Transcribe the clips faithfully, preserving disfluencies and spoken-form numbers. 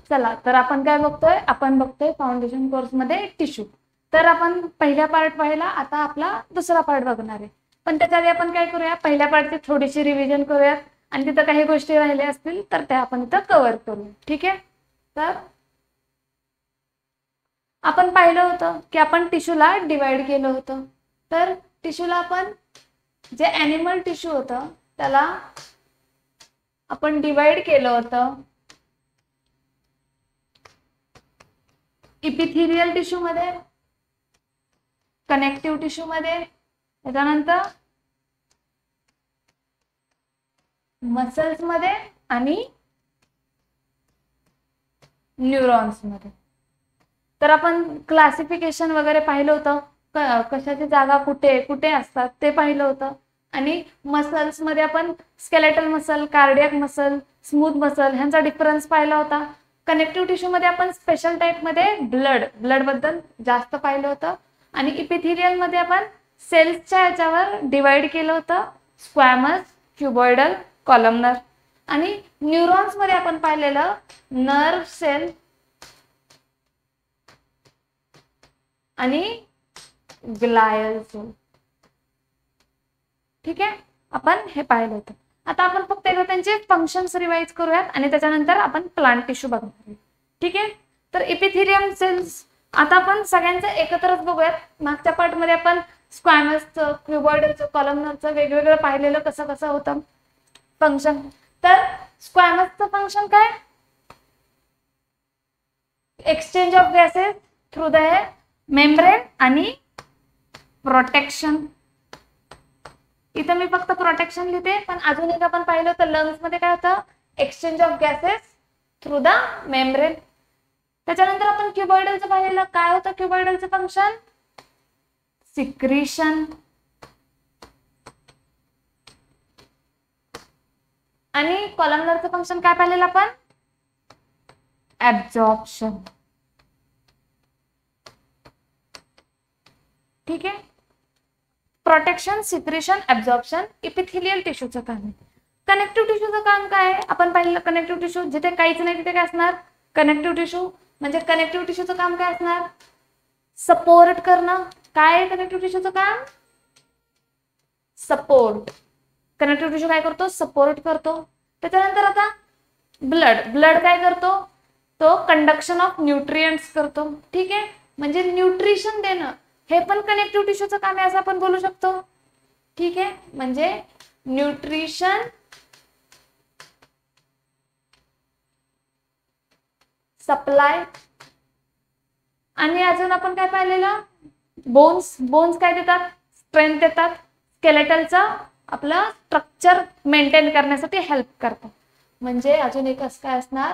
चला तर आपण काय बघतोय, आपण बघतोय फाउंडेशन कोर्स मध्ये टिश्यू. तर आपण पहिला पार्ट पाहिला, आता आपला दुसरा पार्ट बघणार आहे. पण त्याच्या आधी आपण काय करूया, पहिल्या पार्टची थोडीशी रिव्हिजन करूयात आणि तिथं काही गोष्टी राहिल्या असतील तर त्या आपण इथं कव्हर करू. ठीक आहे. तर आपण पाहिलं होतं की आपण टिश्यूला डिवाइड केलं होतं. तर टिश्यूला आपण जे ॲनिमल टिश्यू होतं त्याला आपण डिवाइड केलं होतं इपिथेलियल टिश्यू मध्ये, कनेक्टिव्ह टिश्यू मध्ये, त्यानंतर मसल्स मध्ये आणि न्यूरॉन्स मध्ये. तर आपण क्लासिफिकेशन वगैरे पाहिलं होतं, कशाची जागा कुठे कुठे असतात ते पाहिलं होतं. आणि मसल्स मध्ये आपण skeletal muscle, cardiac muscle, smooth muscle ह्यांचा डिफरन्स पाहिला होता. कनेक्टिव्ह टिश्यू मध्ये आपण स्पेशल टाइप मध्ये ब्लड ब्लड बद्दल जास्त पाहिलं होतं. आणि इपिथेलियल मध्ये आपण सेल्सच्या याच्यावर डिवाइड केलं होतं, स्क्वॅमस, क्युबॉइडल, कॉलमनर. आणि न्यूरॉन्स मध्ये आपण पाहिलेलं नर्व सेल आणि ग्लायल सेल. ठीक आहे, आपण हे पाहिलं होतं. आता आपण फक्त एकदा त्यांचे फंक्शन्स रिवाइज करूयात आणि त्याच्यानंतर आपण प्लांट टिश्यू बघणार. ठीक आहे. तर इपिथेलियम सेल्स आता आपण सगळ्यांचं एकत्रच बघूयात. मागच्या पार्ट मध्ये आपण स्क्वॅमसचं, क्युबॉइडलचं, कॉलमनरचं वेगवेगळं पाहिलेलं कसं कसं होतं फंक्शन. तर स्क्वॅमसचं फंक्शन काय, exchange of gases through the membrane आणि प्रोटेक्शन. इथं मी फक्त प्रोटेक्शन लिहिते, पण अजून एक आपण पाहिलं तर लंग्स मध्ये काय होतं, exchange of gases through the membrane. त्याच्यानंतर आपण क्युबॉइडलचं पाहिलेलं, काय होतं क्युबॉइडलचं फंक्शन, सिक्रीशन. आणि कॉलमनरचं फंक्शन काय पाहिलेलं आपण, ऍब्झॉर्प्शन. ठीक आहे. प्रोटेक्शन, सिक्रेशन, ऍब्झॉर्प्शन इपिथेलियल टिश्यूचं काम आहे. कनेक्टिव्ह टिश्यूचं काम काय आहे, आपण पाहिलं कनेक्टिव्ह टिश्यू जिथे काहीच नाही तिथे काय असणार, कनेक्टिव्ह टिश्यू. म्हणजे कनेक्टिव्ह टिश्यूचं काम काय असणार, सपोर्ट करणं. काय आहे कनेक्टिव्ह टिश्यूचं काम, सपोर्ट. कनेक्टिव्ह टिश्यू काय करतो, सपोर्ट करतो. त्याच्यानंतर आता ब्लड ब्लड काय करतो, तो कंडक्शन ऑफ न्यूट्रिएंट्स करतो. ठीक आहे. म्हणजे न्यूट्रिशन देणं हे पण कनेक्टिव्ह टिश्यूचं काम आहे असं आपण बोलू शकतो. ठीक आहे. म्हणजे न्यूट्रिशन, सप्लाय. आणि अजून आपण काय पाहिलेलं, बोन्स. बोन्स काय देतात, स्ट्रेंथ देतात. स्केलेटलचा आपलं स्ट्रक्चर मेंटेन करण्यासाठी हेल्प करतात. म्हणजे अजून एक असं काय असणार,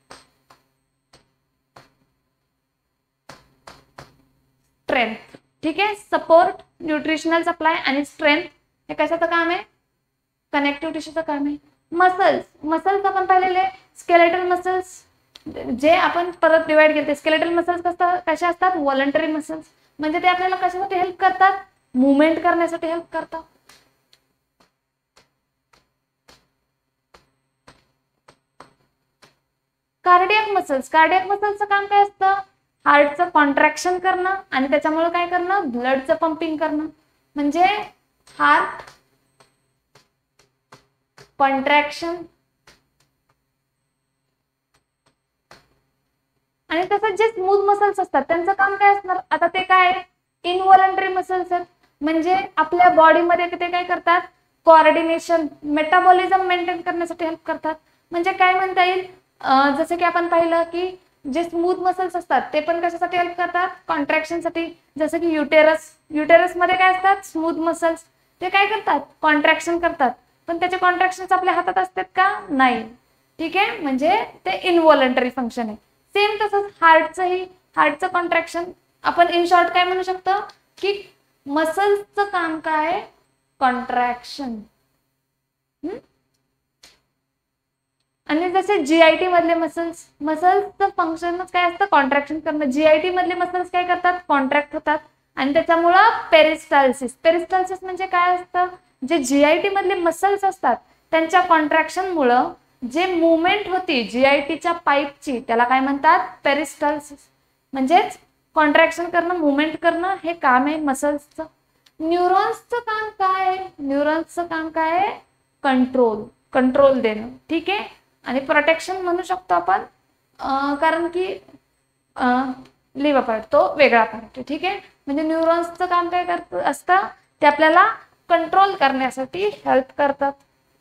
स्ट्रेंथ. ठीक आहे. सपोर्ट, न्यूट्रिशनल सप्लाय आणि स्ट्रेंथ हे कशाचं काम आहे, कनेक्टिव्ह टिश्यूचं काम आहे. मसल्स मसल्स आपण पाहिलेले, स्केलेटल मसल्स जे आपण परत डिवाइड केले. स्केलेटल मसल्स कशा असतात, व्हॉलंटरी मसल्स. म्हणजे ते आपल्याला कशासाठी हेल्प करतात, मुवमेंट करण्यासाठी हेल्प करतात. कार्डियक मसल्स कार्डियक मसल्सचं काम काय असतं, हार्टचं कॉन्ट्रॅक्शन करणं आणि त्याच्यामुळे काय करणं, ब्लडचं पंपिंग करणं. म्हणजे हार्ट कॉन्ट्रॅक्शन. आणि तसंच जे स्मूथ मसल्स असतात त्यांचं काम काय असणार, आता ते काय इनव्हॉलंटरी मसल्स आहेत. म्हणजे आपल्या बॉडीमध्ये ते काय करतात, कोऑर्डिनेशन, मेटाबॉलिझम मेंटेन करण्यासाठी हेल्प करतात. म्हणजे काय म्हणता येईल, जसं की आपण पाहिलं की जे स्मूथ मसल्स असतात ते पण कशासाठी हेल्प करतात, कॉन्ट्रॅक्शनसाठी. जसं की युटेरस युटेरस मध्ये काय असतात, स्मूथ मसल्स. ते काय करतात, कॉन्ट्रॅक्शन करतात. पण त्याचे कॉन्ट्रॅक्शन्स आपल्या हातात असतात का, नाही. ठीक आहे. म्हणजे ते इनव्हॉलंटरी फंक्शन आहे. सेम तसंच हार्टचंही, हार्टचं कॉन्ट्रॅक्शन आपण इन शॉर्ट काय म्हणू शकतो की मसल्सचं काम काय, कॉन्ट्रॅक्शन. आणि जसे जीआयटी मधले मसल्स मसल्सचं फंक्शनच काय असतं, कॉन्ट्रॅक्शन करणं. जीआयटी मधले मसल्स काय करतात, कॉन्ट्रॅक्ट होतात आणि त्याच्यामुळं पेरिस्टाल्सिस. पेरिस्टाल्सिस म्हणजे काय असतं, जे जीआयटी मधले मसल्स असतात त्यांच्या कॉन्ट्रॅक्शन मुळे जे मुवमेंट होती जीआयटीच्या पाईपची त्याला काय म्हणतात, पेरिस्टालसिस. म्हणजेच कॉन्ट्रॅक्शन करणं, मुवमेंट करणं हे काम आहे मसल्सचं. न्यूरॉन्सचं काम काय आहे, न्यूरॉन्सचं काम काय आहे, कंट्रोल, कंट्रोल देणं. ठीक आहे. आणि प्रोटेक्शन म्हणू शकतो आपण, कारण की लिव्हर पार्ट तो वेगळा पार्ट आहे. ठीक आहे. म्हणजे न्यूरॉन्सचं काम काय करत असतं, ते आपल्याला कंट्रोल करण्यासाठी हेल्प करतात.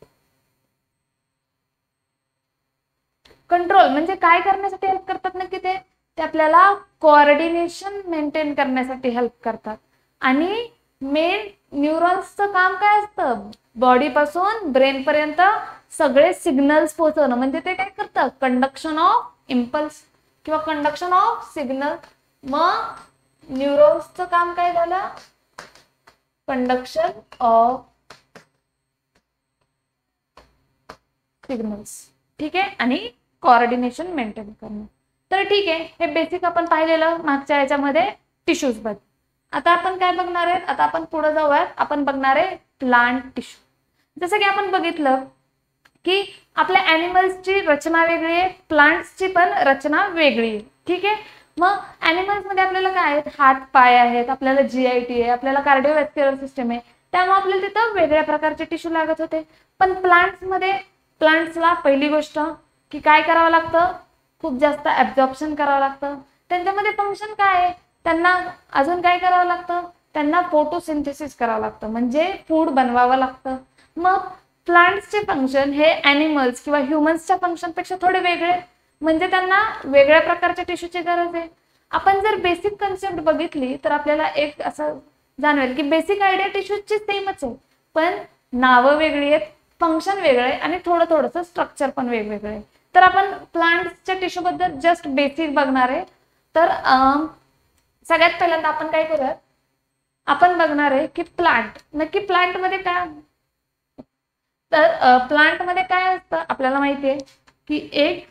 कंट्रोल म्हणजे काय करण्यासाठी हेल्प करतात नक्की, ते ते आपल्याला कोऑर्डिनेशन मेंटेन करण्यासाठी हेल्प करतात. आणि मेन न्यूरॉन्सचं काम काय असतं, बॉडी पासून ब्रेन पर्यंत सगळे सिग्नल्स पोहोचवणं. म्हणजे ते काय करतं, कंडक्शन ऑफ इम्पल्स किंवा कंडक्शन ऑफ सिग्नल. मग न्यूरॉन्सचं काम काय झालं, कंडक्शन ऑफ सिग्नल्स. ठीक आहे. आणि कोऑर्डिनेशन मेंटेन करणं. तर ठीक आहे, हे बेसिक आपण पाहिलेलं मागच्या याच्यामध्ये टिश्यूज बद्दल. आता आपण काय बघणार आहे, आता आपण पुढे जाऊयात, आपण बघणार आहे प्लांट टिश्यू. जसं की आपण बघितलं की आपल्या ॲनिमल्सची रचना वेगळी आहे, प्लांट्सची पण रचना वेगळी आहे. ठीक आहे. मग ॲनिमल्स मध्ये आपल्याला काय आहेत, हात पाय आहेत, आपल्याला जीआयटी आहे, आपल्याला कार्डिओव्हॅस्क्युलर सिस्टम आहे, त्यामुळे आपल्याला तिथं वेगळ्या प्रकारचे टिश्यू लागत होते. पण प्लांट्स मध्ये प्लांट्सला पहिली गोष्ट की काय करावं लागतं, खूप जास्त ऍब्झॉर्प्शन करावं लागतं. त्यांच्यामध्ये फंक्शन काय आहे, त्यांना अजून काय करावं लागतं, त्यांना फोटोसिंथेसिस करावं लागतं, म्हणजे फूड बनवावं लागतं. मग प्लांट्सचे फंक्शन हे ॲनिमल्स किंवा ह्युमन्सच्या फंक्शन पेक्षा थोडे वेगळे, म्हणजे त्यांना वेगळ्या प्रकारच्या टिश्यूची गरज आहे. आपण जर बेसिक कन्सेप्ट बघितली तर आपल्याला एक असं जाणवेल की बेसिक आयडिया टिश्यूची सेमच आहे, पण नावं वेगळी आहेत, फंक्शन वेगळं आहे आणि थोडं थोडंसं स्ट्रक्चर पण वेगवेगळं आहे. तर आपण प्लांट्सच्या टिश्यू बद्दल जस्ट बेसिक बघणार आहे. तर सगळ्यात पहिल्यांदा आपण काय करूया, आपण बघणार आहे की प्लांट नक्की प्लांट मध्ये काय. तर प्लांट मध्ये काय असतं आपल्याला माहिती आहे की एक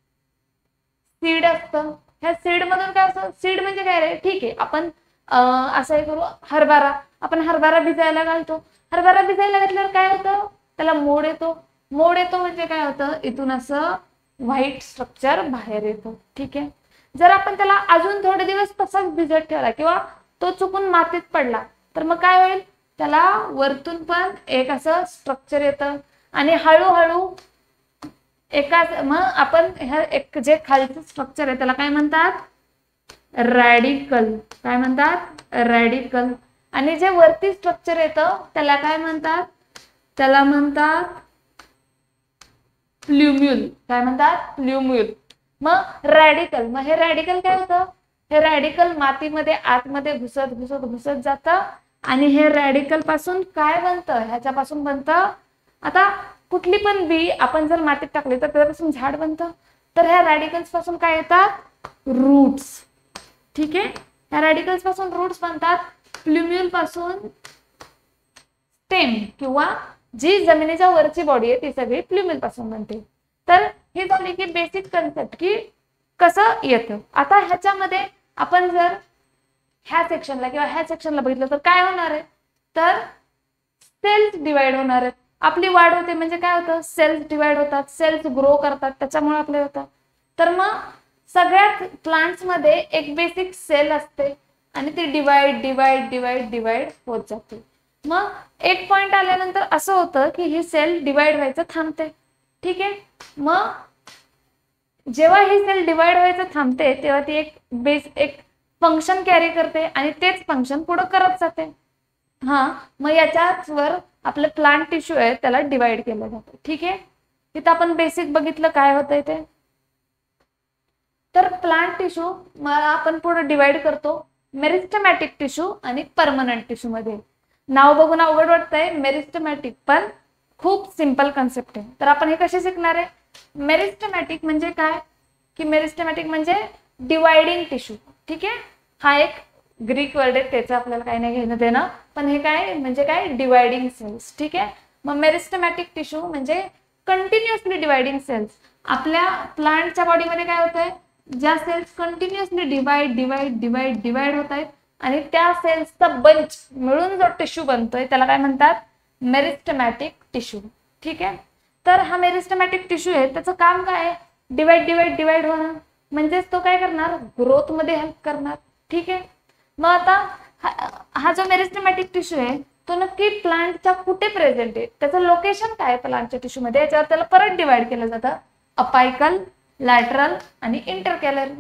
सीड असतं. ह्या सीड मधून काय असतं, सीड म्हणजे काय रे, ठीक आहे आपण असं करू, हरभरा, आपण हरभरा भिजायला घालतो. हरभरा भिजायला घातल्यावर काय होतं, त्याला मोड येतो. मोड येतो म्हणजे काय होतं, इथून असं व्हाईट स्ट्रक्चर बाहेर येतो. ठीक आहे. जर आपण त्याला अजून थोडे दिवस तसाच भिजत ठेवला किंवा तो चुकून मातीत पडला तर मग काय होईल, त्याला वरतून पण एक असं स्ट्रक्चर येतं आणि हळूहळू एकाच, मग आपण ह्या एक जे खालचं स्ट्रक्चर आहे त्याला काय म्हणतात, रॅडिकल. काय म्हणतात, रॅडिकल. आणि जे वरती स्ट्रक्चर येतं त्याला काय म्हणतात, त्याला म्हणतात प्ल्युम्युल. काय म्हणतात, प्ल्युम्युल. मग रॅडिकल, मग हे रॅडिकल काय होतं, हे रॅडिकल मातीमध्ये आतमध्ये घुसत घुसत घुसत जातं आणि हे रॅडिकल पासून काय बनतं, ह्याच्यापासून बनतं, आता कुठली पण बी आपण जर मातीत टाकली तर त्याच्यापासून झाड बनतं. तर ह्या रॅडिकल्स पासून काय येतात, रूट्स. ठीक आहे. ह्या रॅडिकल्स पासून रूट्स बनतात. प्ल्युम्युल पासून स्टेम किंवा जी जमिनीच्या वरची बॉडी आहे ती सगळी प्ल्युम्युल पासून बनते. तर ही झाली की बेसिक कन्सेप्ट की कसं येतं. आता ह्याच्यामध्ये आपण जर ह्या सेक्शनला किंवा ह्या सेक्शनला बघितलं तर काय होणार आहे, तर सेल्स डिवाइड होणार आहेत. आपली वाढ होते म्हणजे काय होतं, सेल्स डिवाइड होतात, सेल्स ग्रो करतात, त्याच्यामुळे आपले होतं. तर मग सगळ्यात प्लांट्स मध्ये एक बेसिक सेल असते आणि ती डिवाइड डिवाइड डिवाइड डिवाइड होत जाते. मग एक पॉइंट आल्यानंतर असं होतं की ही सेल डिवाइड व्हायचं थांबते. ठीक आहे. मग जेव्हा ही सेल डिवाइड व्हायचं थांबते तेव्हा ती एक बेस एक फंक्शन कॅरी करते आणि तेच फंक्शन पुढे करत जाते. हा, मग याच्याच वर आपलं प्लांट टिश्यू आहे त्याला डिवाइड केलं जातं. ठीक आहे. इथं आपण बेसिक बघितलं काय होतंय ते. तर प्लांट टिश्यू मला आपण पुढे डिवाइड करतो मेरिस्टेमॅटिक टिश्यू आणि परमनंट टिश्यू मध्ये. नाव बघून अवघड वाटतंय मेरिस्टेमॅटिक, पण खूप सिंपल कन्सेप्ट आहे. तर आपण हे कसे शिकणार आहे, मेरिस्टेमॅटिक म्हणजे काय की मेरिस्टेमॅटिक म्हणजे डिवाइडिंग टिश्यू. ठीक आहे. हा एक ग्रीक वर्ड आहे, त्याचं आपल्याला काही नाही घेणं देणं, पण हे काय म्हणजे काय, डिवाइडिंग सेल्स. ठीक आहे. मग मेरिस्टेमॅटिक टिश्यू म्हणजे कंटिन्युअसली डिवाइडिंग सेल्स. आपल्या प्लांटच्या बॉडीमध्ये काय होतंय, ज्या cells continuously divide divide divide divide होत आहेत आणि त्या सेल्सचा बंच मिळून जो टिश्यू बनतोय त्याला काय म्हणतात, मेरिस्टेमॅटिक टिश्यू. ठीक आहे. तर हा मेरिस्टेमॅटिक टिश्यू आहे, त्याचं काम काय आहे? डिवाइड डिवाइड डिवाइड होणं, म्हणजेच तो काय करणार? ग्रोथ मध्ये हेल्प करणार. ठीक आहे. मग आता हा, हा जो मेरिस्टेमॅटिक टिश्यू आहे तो नक्की प्लांटच्या कुठे प्रेझेंट आहे, त्याचं लोकेशन काय आहे प्लांटच्या टिश्यू मध्ये, याच्यावर त्याला परत डिवाइड केलं जातं अपायकल, लॅटरल आणि इंटरकॅलरी.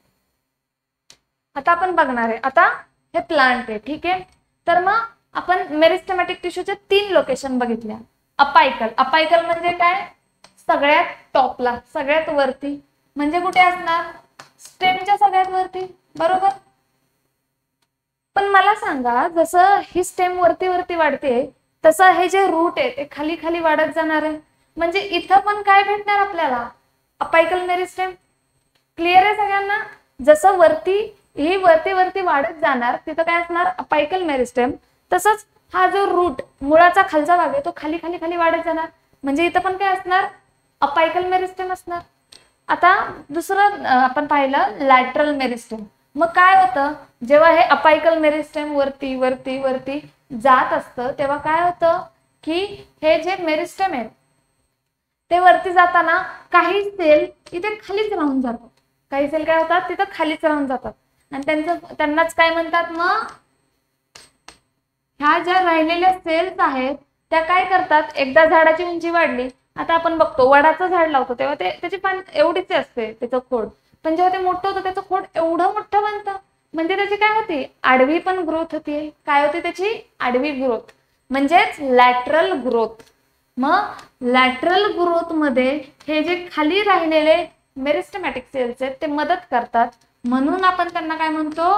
आता आपण बघणार आहे, आता हे प्लांट आहे. ठीक आहे. तर मग आपण मेरिस्टेमॅटिक टिश्यूचे तीन लोकेशन बघितल्या. अपायकल, अपायकल म्हणजे काय? सगळ्यात टॉपला, सगळ्यात वरती. म्हणजे कुठे असणार? स्टेमच्या सगळ्यात वरती, बरोबर. पण मला सांगा, जसं ही स्टेम वरती वरती वाढते तसं हे जे रूट आहे ते खाली खाली वाढत जाणार आहे. म्हणजे इथं पण काय भेटणार आपल्याला? Apical meristem. क्लिअर आहे सगळ्यांना? जसं वरती ही वरती वरती वाढत जाणार तिथं काय असणार? Apical meristem. तसंच हा जो रूट मुळाचा खालचा भाग आहे तो खाली खाली खाली वाढत जाणार, म्हणजे इथं पण काय असणार? अपायकल मेरिस्टेम असणार. आता दुसरं आपण पाहिलं लॅटरल मेरिस्टेम. मग काय होतं? जेव्हा हे अपायकल मेरिस्टेम वरती वरती वरती जात असतं तेव्हा काय होतं की हे जे मेरिस्टेम आहे ते वरती जाताना काही सेल इथे खालीच राहून जातात. काही सेल काय होतात? तिथं खालीच राहून जातात आणि त्यांचं त्यांनाच काय म्हणतात? मग ह्या ज्या राहिलेल्या सेल्स आहेत त्या काय करतात? एकदा झाडाची उंची वाढली, आता आपण बघतो वडाचं झाड लावतो तेव्हा ते त्याची पान एवढीच असते त्याचं खोड, पण जेव्हा ते मोठं होतं त्याचं खोड एवढं मोठं बनतं, म्हणजे त्याची काय होती? आडवी पण ग्रोथ होती. काय होती त्याची? आडवी ग्रोथ, म्हणजेच लॅटरल ग्रोथ. मग लॅटरल ग्रोथ मध्ये हे जे खाली राहिलेले मेरिस्टेमॅटिक सेल्स आहेत ते मदत करतात, म्हणून आपण त्यांना काय म्हणतो?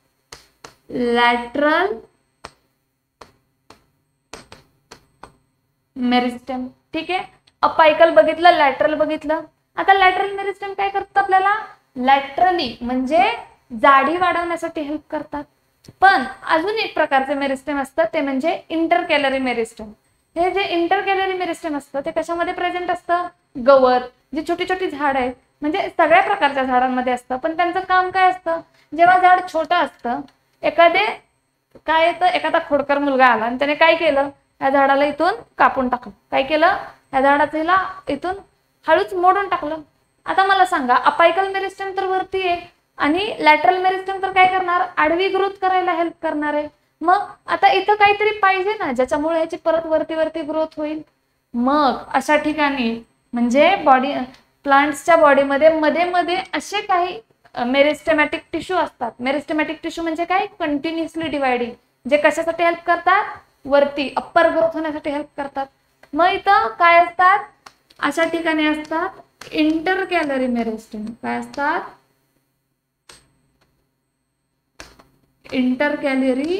Lateral meristem. ठीक आहे. अपायकल बघितलं, लॅटरल बघितलं. आता लॅटरल मेरिस्टेम काय करतात? आपल्याला लॅटरली म्हणजे जाडी वाढवण्यासाठी हेल्प करतात. पण अजून एक प्रकारचे मेरिस्टेम असतात ते म्हणजे इंटरकॅलरी मेरिस्टेम. हे जे इंटरकॅलरी मेरिस्टेम असतं ते कशामध्ये प्रेझेंट असतं? गवत, जी छोटी छोटी झाड आहेत म्हणजे सगळ्या प्रकारच्या झाडांमध्ये असतं. पण त्यांचं काम काय असतं? जेव्हा झाड छोटं असतं, एखादे काय येतं, एखादा खोडकर मुलगा आला आणि त्याने काय केलं? या झाडाला इथून कापून टाकलं. काय केलं? या झाडाला इथून हळूच मोडून टाकलं. आता मला सांगा, अपायकल मेरिस्टेम तर वरती आहे आणि लॅटरल मेरिस्टेम तर काय करणार? आडवी ग्रोथ करायला हेल्प करणार आहे. मग आता इथं काहीतरी पाहिजे ना ज्याच्यामुळे ह्याची परत वरती वरती ग्रोथ होईल. मग अशा ठिकाणी म्हणजे बॉडी प्लांट्सच्या बॉडीमध्ये मध्ये मध्ये असे काही मेरिस्टेमॅटिक टिश्यू असतात. मेरिस्टेमॅटिक टिश्यू म्हणजे काय? कंटिन्युअसली डिवाइडिंग, जे कशासाठी हेल्प करतात? वरती अप्पर ग्रोथ होण्यासाठी हेल्प करतात. मग इथं काय असतात? अशा ठिकाणी असतात इंटरकॅलरी मेरिस्टेम. काय असतात? इंटरकॅलरी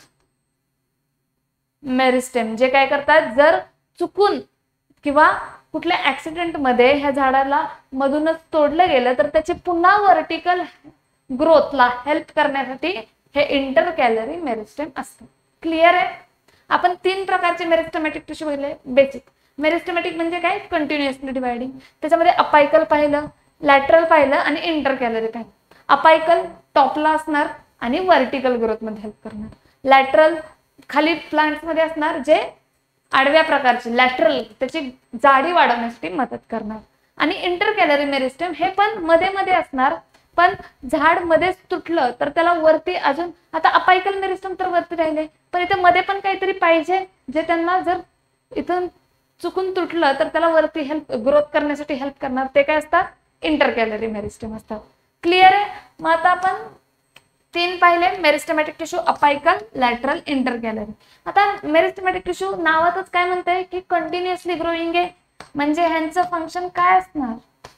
मेरिस्टेम, जे काय करतात? जर चुकून किंवा कुठल्या ऍक्सिडेंट मध्ये ह्या झाडाला मधूनच तोडलं गेलं तर त्याची पुन्हा व्हर्टिकल ग्रोथला हेल्प करण्यासाठी हे इंटरकॅलरी मेरिस्टेम असतं. क्लिअर आहे? आपण तीन प्रकारचे मेरिस्टेमॅटिक टिश्यू पाहिले. बेसिक मेरिस्टेमॅटिक म्हणजे काय? Continuously dividing. त्याच्यामध्ये अपायकल पाहिलं, लॅटरल पाहिलं आणि इंटरकॅलरी पाहिलं. अपायकल टॉपला असणार आणि व्हर्टिकल ग्रोथ मध्ये हेल्प करणार. लॅटरल खाली प्लांट्स मध्ये असणार जे आडव्या प्रकारचे, लॅटरल त्याची जाडी वाढवण्यासाठी मदत करणार. आणि इंटरकॅलरी मेरिस्टेम हे पण मध्ये मध्ये असणार, पण झाड मध्येच तुटलं तर त्याला वरती अजून, आता अपायकल मेरिस्टेम तर वरती राहिले पण इथे मध्ये पण काहीतरी पाहिजे जे त्यांना जर इथून चुकून तुटलं तर त्याला वरती हेल्प ग्रोथ करण्यासाठी हेल्प करणार. ते काय असतात? इंटरकॅलरी मेरिस्टेम असतात. क्लिअर आहे? मग आता आपण तीन पाहिले meristematic tissue, apical, lateral, intercalary. आता मेरिस्टेमॅटिक टिश्यू नावातच काय म्हणतंय की कंटिन्युअसली ग्रोइंग आहे, म्हणजे ह्यांचं फंक्शन काय असणार?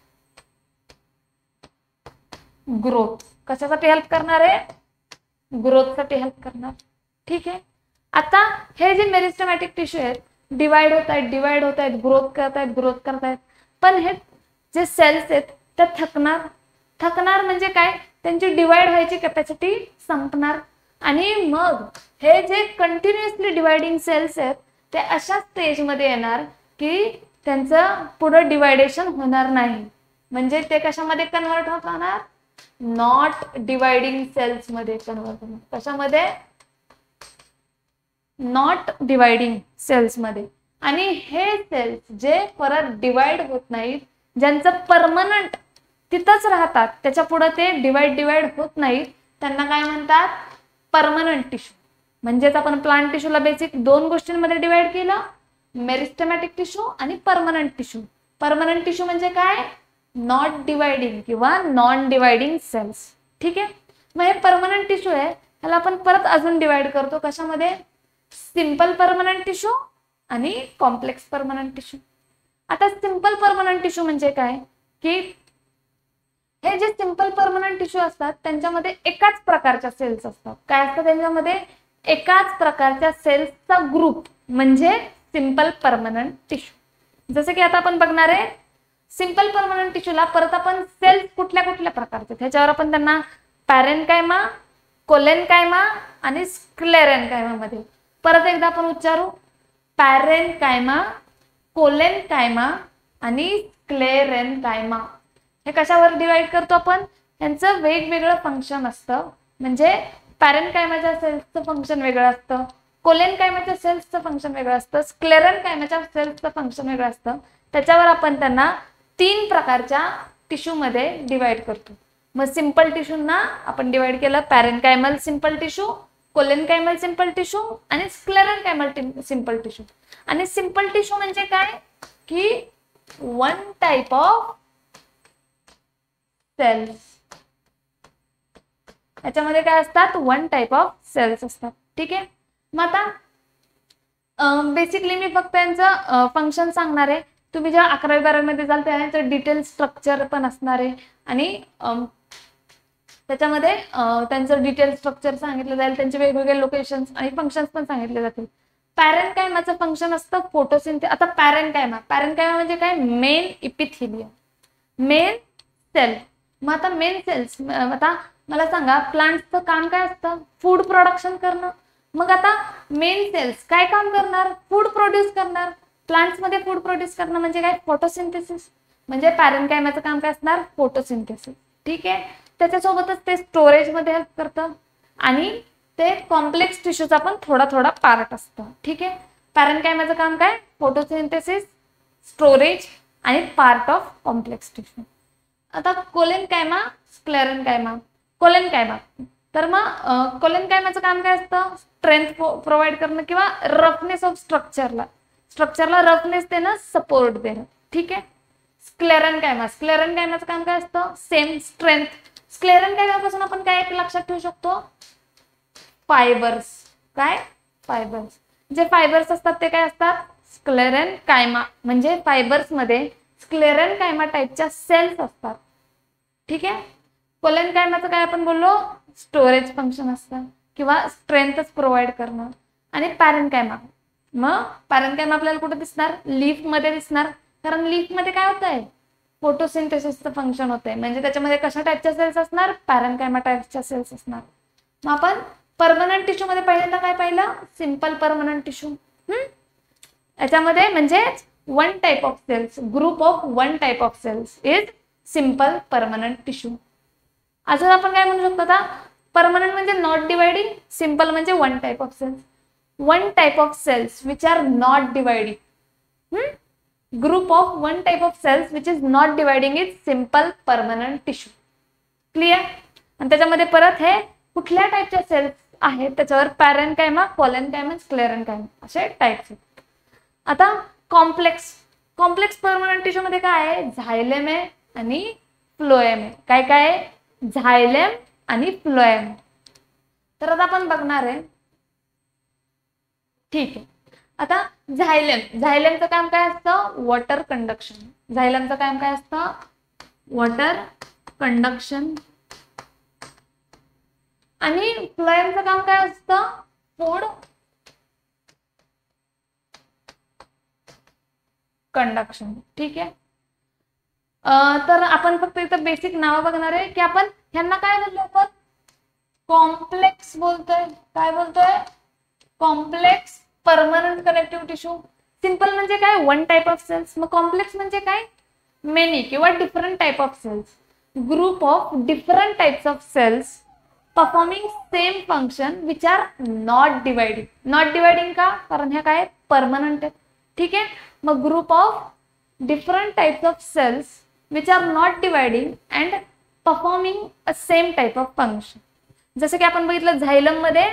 ग्रोथ. कशासाठी हेल्प करणार आहे? ग्रोथ साठी हेल्प करणार. ठीक आहे. आता हे जे मेरिस्टेमॅटिक टिश्यू आहेत डिवाइड होत आहेत डिवाइड होत आहेत ग्रोथ करतायत ग्रोथ करतायत पण हे जे सेल्स आहेत ते थकणार. थकणार म्हणजे काय? त्यांची डिवाइड व्हायची कॅपॅसिटी संपणार आणि मग हे जे कंटिन्युअसली डिवाइडिंग सेल्स आहेत ते अशा स्टेज मध्ये येणार की त्यांचं पुढे डिवायडेशन होणार नाही. म्हणजे ते कशामध्ये कन्वर्ट होणार? नॉट डिवाइडिंग सेल्स मध्ये कन्वर्ट होणार. कशामध्ये? नॉट डिवाइडिंग सेल्स मध्ये. आणि हे सेल्स जे परत डिवाइड होत नाहीत, ज्यांचं परमनंट तिथंच राहतात, त्याच्या पुढे ते डिवाइड डिवाइड होत नाहीत, त्यांना काय म्हणतात? Permanent tissue. म्हणजेच आपण प्लांट टिश्यूला बेसिक दोन गोष्टींमध्ये डिवाइड केलं, मेरिस्टेमॅटिक टिश्यू आणि परमनंट टिश्यू. परमनंट टिश्यू म्हणजे काय? नॉट डिवाइडिंग किंवा नॉन डिवाइडिंग सेल्स. ठीक आहे. मग हे परमनंट टिश्यू आहे, त्याला आपण परत अजून डिवाइड करतो कशामध्ये? सिंपल परमनंट टिश्यू आणि कॉम्प्लेक्स परमनंट टिश्यू. आता सिंपल परमनंट टिश्यू म्हणजे काय की हे जे सिंपल परमनंट टिश्यू असतात त्यांच्यामध्ये एकाच प्रकारच्या सेल्स असतात. काय असतात त्यांच्यामध्ये? एकाच प्रकारच्या सेल्सचा ग्रुप म्हणजे सिंपल परमनंट टिश्यू. जसं की आता आपण बघणार आहे सिंपल परमनंट टिश्यूला परत आपण सेल्स कुठल्या कुठल्या प्रकारचे, त्याच्यावर आपण त्यांना पॅरेनकायमा, कोलेनकायमा आणि स्क्लेरेनकायमा मध्ये परत एकदा आपण उच्चारू, पॅरेनकायमा, कोलेनकायमा आणि स्क्लेरेनकायमा. हे कशावर डिवाइड करतो आपण? यांचं वेगवेगळं फंक्शन असतं. म्हणजे पॅरेनकायमाच्या सेल्सचं फंक्शन वेगळं असतं, कोलेनकायमाच्या सेल्सचं फंक्शन वेगळं असतं, स्क्लेरेनकायमाच्या सेल्सचं फंक्शन वेगळं असतं. त्याच्यावर आपण त्यांना तीन प्रकारच्या टिश्यू मध्ये डिवाइड करतो. मग सिंपल टिश्यूना आपण डिवाइड केलं parenchymal simple tissue, collenchymal simple tissue आणि स्क्लेरेनकायमल सिंपल टिश्यू. आणि सिंपल टिश्यू म्हणजे काय की वन टाइप ऑफ सेल्स. याच्यामध्ये काय असतात? वन टाइप ऑफ सेल्स असतात. ठीक आहे. मग आता बेसिकली मी फक्त यांचं फंक्शन सांगणार आहे. तुम्ही जेव्हा अकरावी बारावी मध्ये जाल त्याचं डिटेल स्ट्रक्चर पण असणार आहे आणि त्याच्यामध्ये त्यांचं डिटेल स्ट्रक्चर सांगितलं जाईल, त्यांचे वेगवेगळे लोकेशन्स आणि फंक्शन्स पण सांगितले जातील. पॅरेनकायमाचं फंक्शन असतं फोटोसिंथेसिस. आता पॅरेनकायमा पॅरेनकायमा म्हणजे काय? Main epithelium, main cell. मग आता मेन सेल्स, आता मला सांगा प्लांटचं काम काय असतं? फूड प्रोडक्शन करणं. मग आता मेन सेल्स काय काम करणार? फूड प्रोड्यूस करणार. प्लांट्स मध्ये फूड प्रोड्यूस करणं म्हणजे काय? फोटोसिंथेसिस. म्हणजे पॅरेनकायमाचं काम काय असणार? फोटोसिंथेसिस. ठीक आहे. त्याच्यासोबतच ते स्टोरेज मध्ये हेल्प करतं आणि ते कॉम्प्लेक्स टिश्यूचा पण थोडा थोडा पार्ट असतं. ठीक आहे. पॅरेनकायमाचं काम काय? फोटोसिंथेसिस, स्टोरेज आणि पार्ट ऑफ कॉम्प्लेक्स टिश्यू. आता कोलेनकायमा, स्क्लेरेनकायमा. कोलेनकायमा तर मग कोलेनकायमाचं काम काय असतं? स्ट्रेंथ प्रोव्हाइड करणं किंवा रफनेस ऑफ स्ट्रक्चरला स्ट्रक्चरला रफनेस देणं, सपोर्ट देणं. ठीक आहे. स्क्लेरेनकायमा स्क्लेरेनकायमाचं काम काय असतं? Same strength. स्क्लेरेनकायमापासून आपण काय एक लक्षात ठेवू शकतो? फायबर्स. काय? फायबर्स. जे फायबर्स असतात ते काय असतात? स्क्लेरेनकायमा. म्हणजे फायबर्स मध्ये स्क्लेरेनकायमा टाइपच्या सेल्स असतात. ठीक आहे. कोलेनकायमाचं काय आपण बोललो? स्टोरेज फंक्शन असतं किंवा स्ट्रेंथच प्रोव्हाइड करणं. आणि पॅरेनकायमा, मग पॅरेनकायमा आपल्याला कुठे दिसणार? लीफ मध्ये दिसणार. कारण लीफ मध्ये काय होत आहे? फोटोसिंथेसिसचं फंक्शन होत आहे. म्हणजे त्याच्यामध्ये कशा टाइपच्या सेल्स असणार? पॅरेनकायमा टाइपच्या सेल्स असणार. मग आपण परमनंट टिश्यू मध्ये पहिल्यांदा काय पाहिलं? Simple permanent tissue. हम्म याच्यामध्ये म्हणजे one type of cells, group of one type of cells is simple permanent tissue. अजून आपण काय म्हणू शकतो आता? परमनंट म्हणजे नॉट डिवाइडिंग, सिंपल म्हणजे one type of cells. One type of cells which are not dividing. Hmm group of one type of cells which is not dividing is simple permanent tissue. Clear. आणि त्याच्यामध्ये परत हे कुठल्या टाइपच्या cells आहेत त्याच्यावर पॅरेनकायमा, कोलेनकायमा, स्क्लेरेनकायमा असे types आहेत. आता कॉम्प्लेक्स कॉम्प्लेक्स परमनंट टिश्यू मध्ये काय आहे? झायलेम आहे आणि फ्लोएम आहे. काय काय आहे? झायलेम आणि फ्लोएम. तर आता आपण बघणार आहे. ठीक आहे. आता झायलेम झायलेमचं काम काय असतं? Water conduction. झायलेमचं काम काय असतं? Water conduction. आणि फ्लोएमचं काम काय असतं? Food conduction. ठीक आहे. तर आपण फक्त इथं बेसिक नाव बघणार आहे की आपण ह्यांना काय बोललो? आपण कॉम्प्लेक्स बोलतोय. काय बोलतोय? Complex permanent connective tissue. Simple म्हणजे काय? One type of cells. मग कॉम्प्लेक्स म्हणजे काय? मेनी किंवा different type of cells. Group of different types of cells performing same function which are not dividing. Not dividing का? कारण ह्या काय? परमनंट आहेत. ठीक आहे. मग group of different types of cells which are not dividing and performing a same type of function. जसं की आपण बघितलं झायलम मध्ये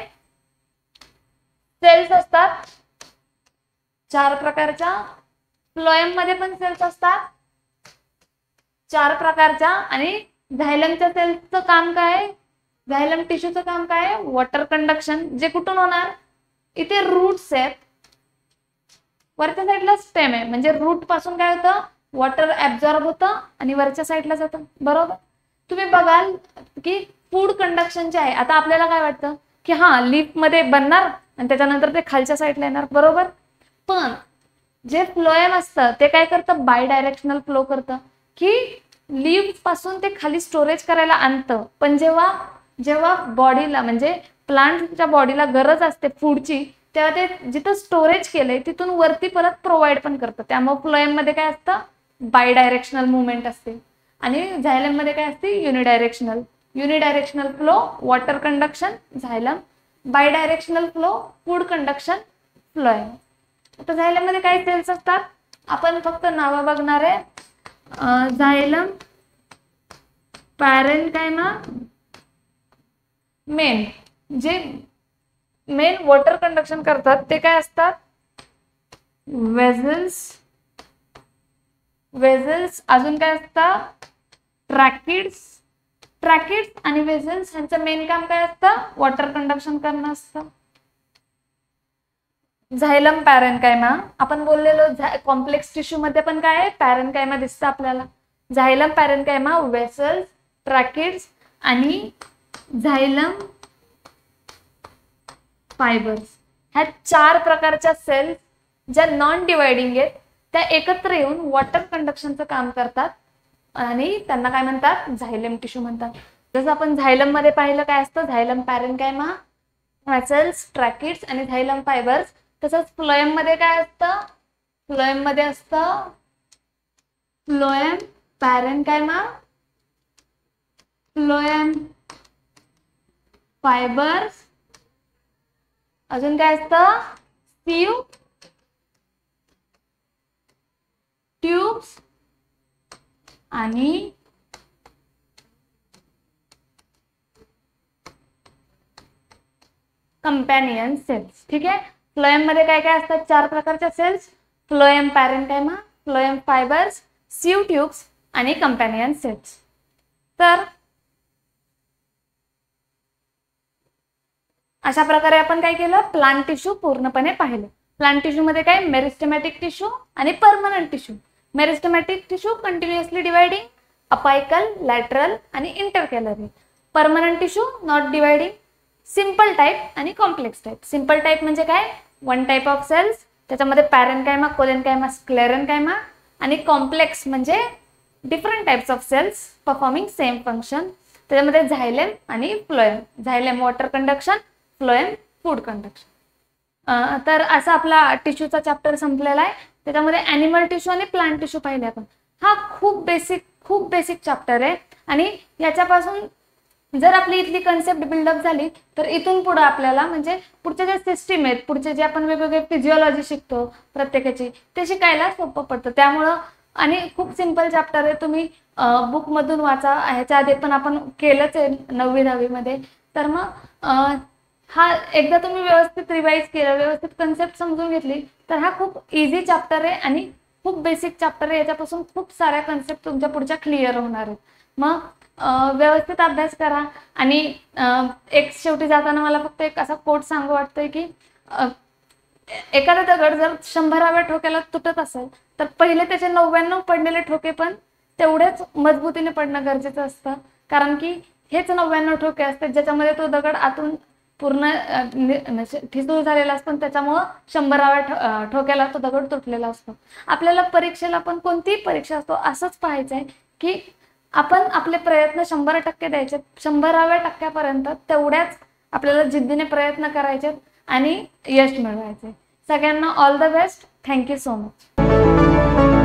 सेल्स असतात चार प्रकारच्या, फ्लोएम मध्ये पण सेल्स असतात चार प्रकारच्या, आणि झायलमच्या सेल्सचं काम काय, झायलम टिश्यूचं काम काय, वॉटर कंडक्शन. जे कुठून होणार, इथे रूट्स आहेत, वरच्या साईडला स्टेम आहे, म्हणजे रूट पासून काय होतं, वॉटर ऍब्झॉर्ब होतं आणि वरच्या साईडला जातं. बरोबर. तुम्ही बघाल की फूड कंडक्शन जे आहे, आता आपल्याला काय वाटतं की हा लीफ मध्ये बनणार आणि त्याच्यानंतर ते खालच्या साईडला येणार. बरोबर. पण जे फ्लोएम असतं ते काय करतं, बाय डायरेक्शनल फ्लो करतं, की लीव्ह पासून ते खाली स्टोरेज करायला आणतं. पण जेव्हा जेव्हा बॉडीला म्हणजे प्लांटच्या बॉडीला गरज असते फूडची, तेव्हा ते जिथं स्टोरेज केलंय तिथून वरती परत प्रोव्हाइड पण करतं. त्यामुळे फ्लोएम मध्ये काय असतं, बाय डायरेक्शनल मुवमेंट असते, आणि झायलम मध्ये काय असते, unidirectional. Unidirectional flow water conduction xylem, bidirectional flow food conduction phloem. आता झायलम मध्ये काय सेल्स असतात, आपण फक्त नावं बघणार आहे. Xylem, parenchyma, main. जे मेन वॉटर कंडक्शन करतात ते काय असतात, वेझल्स, वेझल्स. अजून काय असतात, ट्रॅकिड्स. ट्रॅकिड्स आणि वेझल्स यांचं मेन काम काय असतं, वॉटर कंडक्शन करणं असतं. झायलम, पॅरेन्काइमा. आपण बोललेलो कॉम्प्लेक्स टिश्यू मध्ये पण काय आहे, पॅरेन्काइमा दिसतं आपल्याला. झायलम, पॅरेन्काइमा, वेसल्स, ट्रॅकिड्स आणि झायलम फायबर्स. ह्या चार प्रकारच्या सेल्स ज्या नॉन डिवाइडिंग आहेत त्या एकत्र येऊन वॉटर कंडक्शनचं काम करतात आणि त्यांना काय म्हणतात, झायलम टिश्यू म्हणतात. जसं आपण झायलम मध्ये पाहिलं काय असतं, झायलम, पॅरेन्काइमा, वेसल्स, ट्रॅकिड्स आणि झायलम फायबर्स. तसंच फ्लोएम मध्ये काय असतं, फ्लोएम मध्ये असतं फ्लोएम, पॅरेन्काइमा, फ्लोएम फायबर्स. अजून काय असतं, सीव ट्यूब्स आणि कंपॅनियन सेल्स. ठीक आहे. फ्लोएम मध्ये काय काय असतात, चार प्रकारच्या cells, phloem, parenchyma, phloem fibres, sieve tubes आणि कंपॅनियन सेल्स. तर अशा प्रकारे आपण काय केलं, प्लांट टिश्यू पूर्णपणे पाहिले. प्लांट टिश्यू मध्ये काय, मेरिस्टेमॅटिक टिश्यू आणि permanent tissue. Meristematic tissue continuously dividing, apical, lateral आणि intercalary. Permanent tissue not dividing, simple type आणि कॉम्प्लेक्स टाइप. सिंपल टाइप म्हणजे काय, वन टाइप ऑफ सेल्स, त्याच्यामध्ये पॅरेन्काइमा, कोलेनकाइमा, स्क्लेरेन्काइमा. आणि कॉम्प्लेक्स म्हणजे different types of cells performing same function. त्याच्यामध्ये xylem आणि phloem. Xylem water conduction, phloem food conduction. तर असा आपला टिश्यूचा चॅप्टर संपलेला आहे. त्याच्यामध्ये ॲनिमल टिश्यू आणि प्लांट टिश्यू पाहिले आपण. हा खूप बेसिक खूप बेसिक चॅप्टर आहे आणि याच्यापासून जर आपली इथली कन्सेप्ट बिल्डअप झाली तर इथून पुढे आपल्याला म्हणजे पुढचे जे सिस्टीम आहेत, पुढचे जे आपण वेगवेगळे फिजिओलॉजी शिकतो प्रत्येकाची, ते शिकायला सोपं पडतं. त्यामुळं आणि खूप सिंपल चॅप्टर आहे. तुम्ही बुक मधून वाचा. ह्याच्या आधी पण आपण केलंच आहे नववी दहावी मध्ये. तर मग हा एकदा तुम्ही व्यवस्थित रिवाइज केलं, व्यवस्थित कन्सेप्ट समजून घेतली तर हा खूप इझी चॅप्टर आहे आणि खूप बेसिक चॅप्टर आहे. याच्यापासून खूप साऱ्या कन्सेप्ट तुमच्या पुढच्या क्लिअर होणार आहेत. मग व्यवस्थित अभ्यास करा. आणि एक शेवटी जाताना मला फक्त एक असा कोट सांगू वाटतंय की एखादा दगड जर शंभराव्या ठोक्याला तुटत असेल तर पहिले त्याचे नव्याण्णव पडलेले ठोके पण तेवढेच मजबूतीने पडणं गरजेचं असतं. कारण की हेच नव्याण्णव ठोके असतात ज्याच्यामध्ये तो दगड आतून पूर्ण ठिसूळ झालेला असतो, त्याच्यामुळं शंभराव्या ठोक्याला तो दगड तुटलेला असतो. आपल्याला परीक्षेला पण कोणतीही परीक्षा असतो असंच पाहायचं आहे की आपण आपले प्रयत्न शंभर टक्के द्यायचे, शंभराव्या टक्क्यापर्यंत तेवढ्याच आपल्याला जिद्दीने प्रयत्न करायचे आणि यश मिळवायचे. सगळ्यांना all the best. Thank you so much.